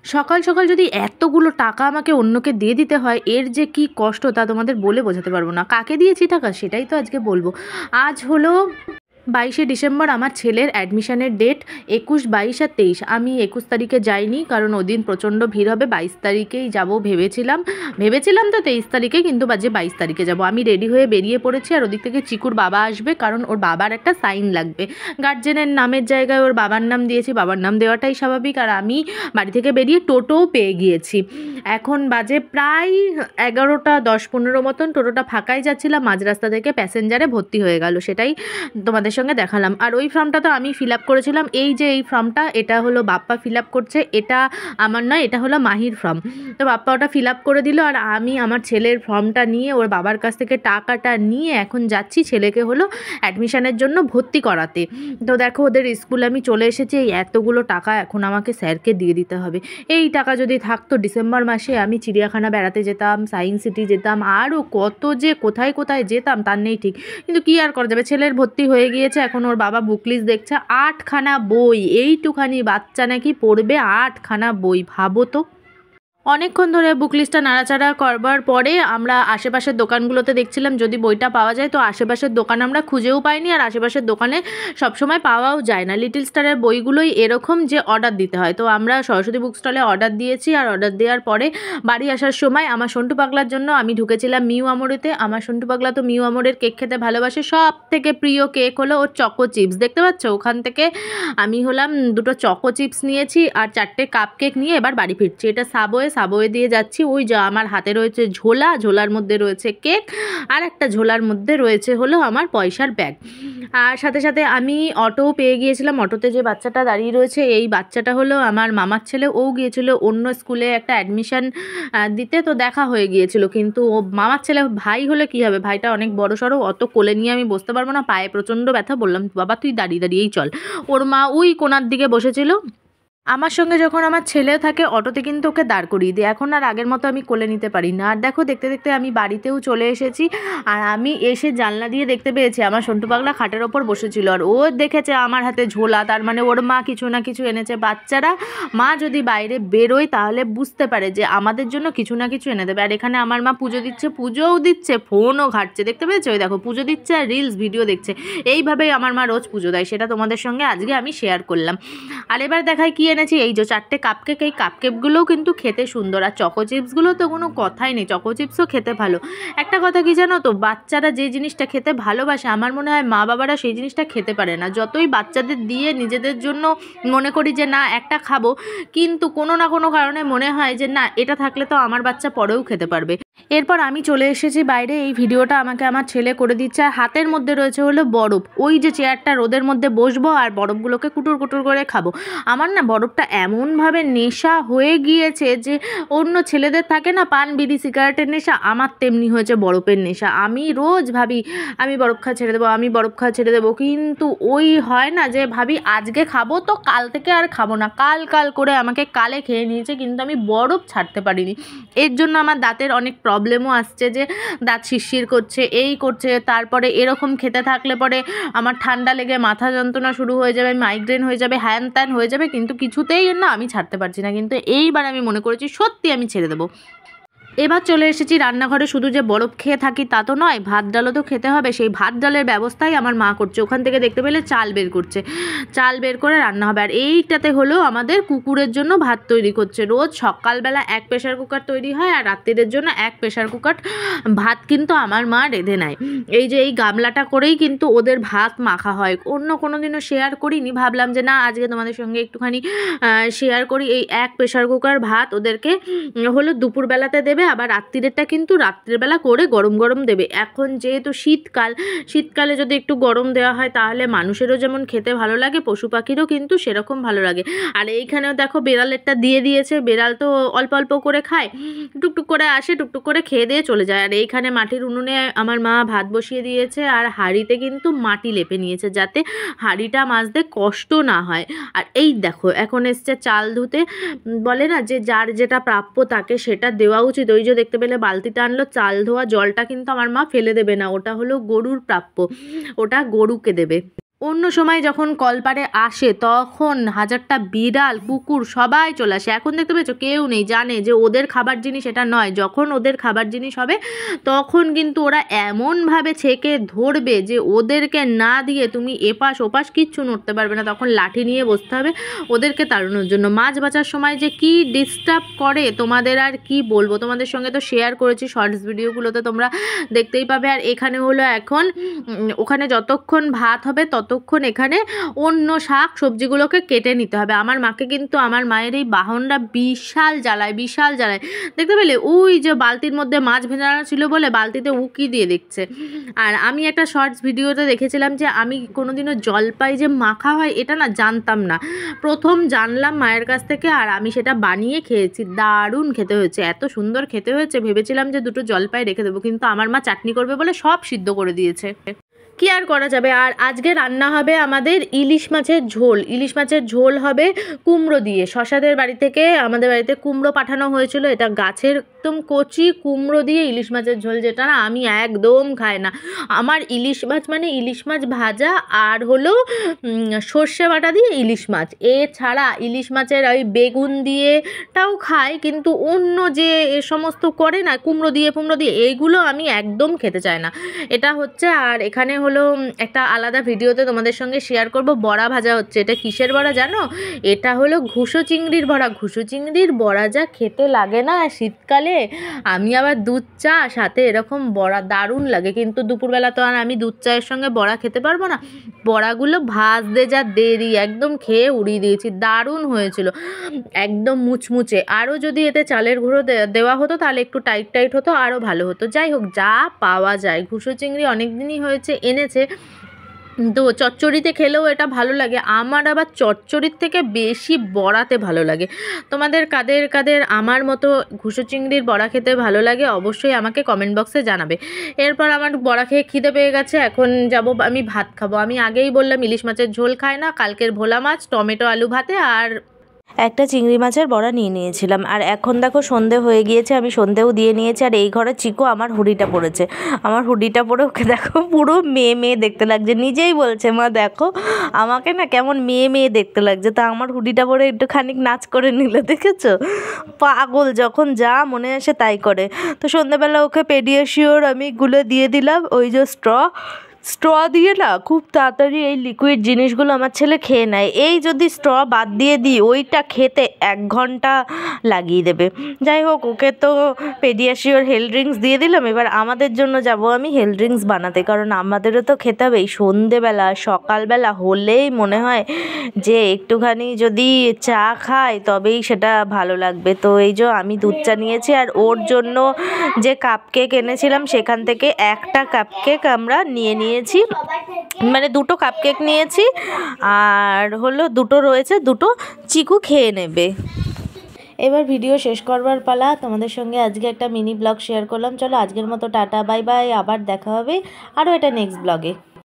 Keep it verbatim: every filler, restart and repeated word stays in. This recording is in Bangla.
সকাল সকাল যদি এতগুলো টাকা আমাকে অন্যকে দিয়ে দিতে হয়, এর যে কি কষ্ট তা তোমাদের বলে বোঝাতে পারবো না। কাকে দিয়েছি টাকা সেটাই তো আজকে বলবো। আজ হলো বাইশে ডিসেম্বর, আমার ছেলের অ্যাডমিশনের ডেট একুশ, বাইশ আর তেইশ। আমি একুশ তারিখে যাইনি, কারণ ওদিন প্রচণ্ড ভিড় হবে। বাইশ তারিখেই যাব ভেবেছিলাম ভেবেছিলাম তো তেইশ তারিখে, কিন্তু বাজে বাইশ তারিখে যাব। আমি রেডি হয়ে বেরিয়ে পড়েছি, আর ওদিক থেকে চিকুর বাবা আসবে, কারণ ওর বাবার একটা সাইন লাগবে। গার্জেনের নামের জায়গায় ওর বাবার নাম দিয়েছি, বাবার নাম দেওয়াটাই স্বাভাবিক। আর আমি বাড়ি থেকে বেরিয়ে টোটোও পেয়ে গিয়েছি। এখন বাজে প্রায় এগারোটা দশ পনেরো মতন। টোটোটা ফাঁকাই যাচ্ছিলাম, মাঝ রাস্তা থেকে প্যাসেঞ্জারে ভর্তি হয়ে গেল, সেটাই তোমাদের সঙ্গে দেখালাম। আর ওই ফর্মটা তো আমি ফিল আপ করেছিলাম। এই যে এই ফর্মটা, এটা হলো বাপ্পা ফিল আপ করছে, এটা আমার নয়, এটা হলো মাহির ফর্ম। তো বাপ্পা ওটা ফিল আপ করে দিল, আর আমি আমার ছেলের ফর্মটা নিয়ে ওর বাবার কাছ থেকে টাকাটা নিয়ে এখন যাচ্ছি ছেলেকে হলো অ্যাডমিশনের জন্য ভর্তি করাতে। তো দেখো ওদের স্কুলে আমি চলে এসেছি। এই এতগুলো টাকা এখন আমাকে স্যারকে দিয়ে দিতে হবে। এই টাকা যদি থাকতো ডিসেম্বর মাসে আমি চিড়িয়াখানা বেড়াতে যেতাম, সায়েন্স সিটি যেতাম, আরও কত যে কোথায় কোথায় যেতাম তার নেই ঠিক। কিন্তু কী আর করা যাবে, ছেলের ভর্তি হয়ে গিয়েছে। এখন ওর বাবা বুক লিস্ট দেখছে, আটখানা বই। এইটুখানি বাচ্চা নাকি পড়বে আটখানা বই, ভাবো তো। অনেকক্ষণ ধরে বুক লিস্টটা নাড়াচাড়া করবার পরে আমরা আশেপাশের দোকানগুলোতে দেখছিলাম যদি বইটা পাওয়া যায়। তো আশেপাশের দোকান আমরা খুঁজেও পাইনি, আর আশেপাশের দোকানে সবসময় পাওয়াও যায় না। লিটল স্টারের বইগুলোই এরকম যে অর্ডার দিতে হয়। তো আমরা সরস্বতী বুক স্টলে অর্ডার দিয়েছি, আর অর্ডার দেওয়ার পরে বাড়ি আসার সময় আমার সন্টু পাগলার জন্য আমি ঢুকেছিলাম মিউ আমরেতে। আমার সন্টু পাগলা তো মিউ আমরের কেক খেতে ভালোবাসে। সব থেকে প্রিয় কেক হলো ওর চকো চিপস, দেখতে পাচ্ছ ওখান থেকে আমি হলাম দুটো চকো চিপস নিয়েছি আর চারটে কাপ কেক নিয়ে এবার বাড়ি ফিরছি। এটা সাবওয়ে সাবওয়ে দিয়ে যাচ্ছি। ওই যা আমার হাতে রয়েছে ঝোলা, ঝোলার মধ্যে রয়েছে কেক, আর একটা ঝোলার মধ্যে রয়েছে হলো আমার পয়সার ব্যাগ। আর সাথে সাথে আমি অটোও পেয়ে গিয়েছিলাম। অটোতে যে বাচ্চাটা দাঁড়িয়ে রয়েছে এই বাচ্চাটা হলো আমার মামার ছেলে। ও গিয়েছিল অন্য স্কুলে একটা অ্যাডমিশন দিতে, তো দেখা হয়ে গিয়েছিল। কিন্তু ও মামার ছেলে ভাই হলে কী হবে, ভাইটা অনেক বড় সড়ো, অত কোলে নিয়ে আমি বসতে পারবো না, পায়ে প্রচণ্ড ব্যথা। বললাম বাবা তুই দাঁড়িয়ে দাঁড়িয়েই চল। ওর মা ওই কোনার দিকে বসেছিল। আমার সঙ্গে যখন আমার ছেলে থাকে অটোতে কিন্তু ওকে দাঁড় করিয়ে দিই। এখন আর আগের মতো আমি কোলে নিতে পারি না। আর দেখো দেখতে দেখতে আমি বাড়িতেও চলে এসেছি। আর আমি এসে জানলা দিয়ে দেখতে পেয়েছি আমার সন্টু পাগলা খাটের ওপর বসেছিল, আর ও দেখেছে আমার হাতে ঝোলা, তার মানে ওর মা কিছু না কিছু এনেছে। বাচ্চারা মা যদি বাইরে বেরোয় তাহলে বুঝতে পারে যে আমাদের জন্য কিছু না কিছু এনে দেবে। আর এখানে আমার মা পুজো দিচ্ছে, পুজোও দিচ্ছে, ফোনও ঘাটছে, দেখতে পেয়েছো? ওই দেখো পুজো দিচ্ছে আর রিলস ভিডিও দেখছে। এইভাবেই আমার মা রোজ পুজো দেয়, সেটা তোমাদের সঙ্গে আজকে আমি শেয়ার করলাম। আর এবার দেখায় কি এনেছি, এই যে চারটে কাপকেক। এই কাপকেকগুলোও কিন্তু খেতে সুন্দর, আর চকো চিপসগুলো তো কোনো কথাই নেই, চকো চিপসও খেতে ভালো। একটা কথা কি জানো তো, বাচ্চারা যে জিনিসটা খেতে ভালোবাসে আমার মনে হয় মা বাবারা সেই জিনিসটা খেতে পারে না। যতই বাচ্চাদের দিয়ে নিজেদের জন্য মনে করি যে না একটা খাবো, কিন্তু কোনো না কোনো কারণে মনে হয় যে না এটা থাকলে তো আমার বাচ্চা পরেও খেতে পারবে। এরপর আমি চলে এসেছি বাইরে। এই ভিডিওটা আমাকে আমার ছেলে করে দিচ্ছে। আর হাতের মধ্যে রয়েছে হলো বরফ। ওই যে চেয়ারটা রোদের মধ্যে বসবো আর বরফগুলোকে কুটুর কুটুর করে খাবো। আমার না বরফটা এমনভাবে নেশা হয়ে গিয়েছে যে অন্য ছেলেদের থাকে না পান বিড়ি সিগারেটের নেশা, আমার তেমনি হয়েছে বরফের নেশা। আমি রোজ ভাবি আমি বরফ খাওয়া ছেড়ে দেবো, আমি বরফ খাওয়া ছেড়ে দেবো, কিন্তু ওই হয় না যে ভাবি আজকে খাবো তো কাল থেকে আর খাবো না। কাল কাল করে আমাকে কালে খেয়ে নিয়েছে, কিন্তু আমি বরফ ছাড়তে পারিনি। এর জন্য আমার দাঁতের অনেক প্রবলেমও আসছে, যে দাঁত শিরশির করছে, এই করছে। তারপরে এরকম খেতে থাকলে পরে আমার ঠান্ডা লেগে মাথা যন্ত্রণা শুরু হয়ে যাবে, মাইগ্রেন হয়ে যাবে, হ্যান ত্যান হয়ে যাবে, কিন্তু কিছুতেই না আমি ছাড়তে পারছি না। কিন্তু এইবার আমি মনে করেছি সত্যি আমি ছেড়ে দেবো। এবার চলে এসেছি রান্নাঘরে। শুধু যে বরফ খেয়ে থাকি তা তো নয়, ভাত ডালও তো খেতে হবে। সেই ভাত ডালের ব্যবস্থাই আমার মা করছে। ওখান থেকে দেখতে পেলে চাল বের করছে, চাল বের করে রান্না হবে। আর এইটাতে হলো আমাদের কুকুরের জন্য ভাত তৈরি করছে। রোজ সকালবেলা এক প্রেশার কুকার তৈরি হয়, আর রাত্রিদের জন্য এক প্রেশার কুকার ভাত কিন্তু আমার মা রেঁধে নেয়। এই যে এই গামলাটা করেই কিন্তু ওদের ভাত মাখা হয়। অন্য কোনো দিনও শেয়ার করিনি, ভাবলাম যে না আজকে তোমাদের সঙ্গে একটুখানি শেয়ার করি। এই এক প্রেশার কুকার ভাত ওদেরকে হলো দুপুরবেলাতে দেবে, আবার রাত্রিরেরটা কিন্তু রাত্রিবেলা করে গরম গরম দেবে। এখন যেহেতু শীতকাল, শীতকালে যদি একটু গরম দেওয়া হয় তাহলে মানুষেরও যেমন খেতে ভালো লাগে, পশু পাখিরও কিন্তু সেরকম ভালো লাগে। আর এইখানেও দেখো বেড়ালেরটা দিয়ে দিয়েছে। বেড়াল তো অল্প অল্প করে খায়, টুকটুক করে আসে, টুকটুক করে খেয়ে দিয়ে চলে যায়। আর এইখানে মাটির উনুনে আমার মা ভাত বসিয়ে দিয়েছে, আর হাঁড়িতে কিন্তু মাটি লেপে নিয়েছে যাতে হাঁড়িটা মাজতে কষ্ট না হয়। আর এই দেখো এখন এসছে চাল ধুতে। বলে না যে যার যেটা প্রাপ্য তাকে সেটা দেওয়া উচিত। ওই যে দেখতে পেলে বালতিটা আনলো, চাল ধোয়া জলটা কিন্তু আমার মা ফেলে দেবে না, ওটা হলো গরুর প্রাপ্য, ওটা গরুকে দেবে। অন্য সময় যখন কলপারে আসে তখন হাজারটা বিড়াল কুকুর সবাই চলে আসে। এখন দেখতে পেয়েছো কেউ নেই, জানে যে ওদের খাবার জিনিস এটা নয়। যখন ওদের খাবার জিনিস হবে তখন কিন্তু ওরা এমনভাবে ছেঁকে ধরবে যে ওদেরকে না দিয়ে তুমি এপাশ ওপাশ কিচ্ছু নড়তে পারবে না। তখন লাঠি নিয়ে বসতে হবে ওদেরকে তাড়ানোর জন্য। মাছ বাঁচার সময় যে কি ডিস্টার্ব করে তোমাদের আর কি বলবো, তোমাদের সঙ্গে তো শেয়ার করেছি শর্টস ভিডিওগুলোতে, তোমরা দেখতেই পাবে। আর এখানে হলো এখন ওখানে যতক্ষণ ভাত হবে ততক্ষণ এখানে অন্য শাক সবজিগুলোকে কেটে নিতে হবে। আমার মাকে কিন্তু আমার মায়ের এই বাহনটা বিশাল জ্বালায়, বিশাল জ্বালায়। দেখতে পেলে ওই যে বালতির মধ্যে মাছ ভেজানো ছিল বলে বালতিতে উকি দিয়ে দেখছে। আর আমি একটা শর্টস ভিডিওতে দেখেছিলাম যে আমি কোনোদিনও জলপাই যে মাখা হয় এটা না জানতাম না, প্রথম জানলাম মায়ের কাছ থেকে। আর আমি সেটা বানিয়ে খেয়েছি, দারুণ খেতে হয়েছে, এত সুন্দর খেতে হয়েছে। ভেবেছিলাম যে দুটো জলপাই রেখে দেবো, কিন্তু আমার মা চাটনি করবে বলে সব সিদ্ধ করে দিয়েছে। কি আর করা যাবে। আর আজকে রান্না হবে আমাদের ইলিশ মাছের ঝোল। ইলিশ মাছের ঝোল হবে কুমড়ো দিয়ে। শশাদের বাড়ি থেকে আমাদের বাড়িতে কুমড়ো পাঠানো হয়েছিল, এটা গাছের একদম কচি কুমড়ো দিয়ে ইলিশ মাছের ঝোল, যেটা না আমি একদম খাই না। আমার ইলিশ মাছ মানে ইলিশ মাছ ভাজা আর হলো সর্ষে বাটা দিয়ে ইলিশ মাছ, এছাড়া ইলিশ মাছের ওই বেগুন দিয়েটাও খাই, কিন্তু অন্য যে এ সমস্ত করে না কুমড়ো দিয়ে কুমড়ো দিয়ে এইগুলো আমি একদম খেতে চাই না। এটা হচ্ছে। আর এখানে হলো একটা আলাদা ভিডিওতে তোমাদের সঙ্গে শেয়ার করব বড়া ভাজা হচ্ছে। এটা কিসের বড়া জানো? এটা হলো ঘুষো চিংড়ির বড়া। ঘুষো চিংড়ির বড়া যা খেতে লাগে না শীতকালে, আমি আবার দুধ চা সাথে এরকম বড়া দারুণ লাগে। কিন্তু দুপুরবেলা তো আর আমি দুধ চায়ের সঙ্গে বড়া খেতে পারবো না। বড়াগুলো ভাজতে যা দেরি, একদম খেয়ে উড়িয়ে দিয়েছি, দারুণ হয়েছিল, একদম মুচমুচে। আরও যদি এতে চালের গুঁড়ো দেওয়া হতো তাহলে একটু টাইট টাইট হতো, আরও ভালো হতো। যাই হোক, যা পাওয়া যায়। ঘুষো চিংড়ি অনেক দিনই হয়েছে এনেছে, তো চচ্চড়িতে খেলেও এটা ভালো লাগে। আমার আবার চচ্চড়ির থেকে বেশি বড়াতে ভালো লাগে। তোমাদের কাদের কাদের আমার মতো ঘুষো চিংড়ির বড়া খেতে ভালো লাগে অবশ্যই আমাকে কমেন্ট বক্সে জানাবে। এরপর আমার বড়া খেয়ে খিদে পেয়ে গেছে, এখন যাব আমি ভাত খাবো। আমি আগেই বললাম ইলিশ মাছের ঝোল খাই না, কালকের ভোলা মাছ টমেটো আলু ভাতে আর একটা চিংড়ি মাছের বড়া নিয়ে নিয়েছিলাম। আর এখন দেখো সন্ধে হয়ে গিয়েছে, আমি সন্ধেও দিয়ে নিয়েছি। আর এই ঘরে চিকু আমার হুডিটা পড়েছে, আমার হুডিটা পরে ওকে দেখো পুরো মেয়ে মেয়ে দেখতে লাগছে। নিজেই বলছে মা দেখো আমাকে না কেমন মেয়ে মেয়ে দেখতে লাগছে। তা আমার হুডিটা পরে একটু খানিক নাচ করে নিল, দেখেছো? পাগল, যখন যা মনে আসে তাই করে। তো সন্ধ্যাবেলা ওকে পেডিয়াশিওর আমি গুলে দিয়ে দিলাম, ওই যে স্ট্র স্ট্র দিয়ে না খুব তাড়াতাড়ি এই লিকুইড জিনিসগুলো আমার ছেলে খেয়ে নেয়। এই যদি স্ট্র বাদ দিয়ে দিই ওইটা খেতে এক ঘন্টা লাগিয়ে দেবে। যাই হোক, ওকে তো পেডিয়াশিওর হেলথ ড্রিঙ্কস দিয়ে দিলাম। এবার আমাদের জন্য যাব আমি হেলথ ড্রিঙ্কস বানাতে, কারণ আমাদেরও তো খেতে হবে। এই সন্ধেবেলা সকালবেলা হলেই মনে হয় যে একটুখানি যদি চা খাই তবেই সেটা ভালো লাগবে। তো এই যে আমি দুধ চা নিয়েছি, আর ওর জন্য যে কাপ কেক এনেছিলাম সেখান থেকে একটা কাপ কেক আমরা নিয়ে নিয়ে মানে দুটো কাপকেক নিয়েছি, আর হলো দুটো রয়েছে, দুটো চিকু খেয়ে নেবে। এবার ভিডিও শেষ করবার পালা। তোমাদের সঙ্গে আজকে একটা মিনি ব্লগ শেয়ার করলাম। চলো আজকের মতো টাটা, বাই বাই, আবার দেখা হবে আরও এটা নেক্সট ব্লগে।